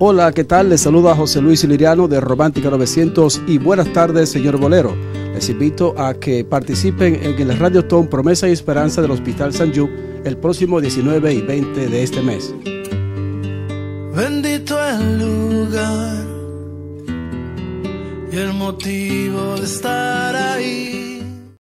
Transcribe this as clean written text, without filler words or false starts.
Hola, ¿qué tal? Les saluda José Luis Liriano de Romántica 900 y buenas tardes, señor Bolero. Les invito a que participen en el Radiotón Promesa y Esperanza del Hospital San Jude el próximo 19 y 20 de este mes. Bendito el lugar y el motivo de estar ahí.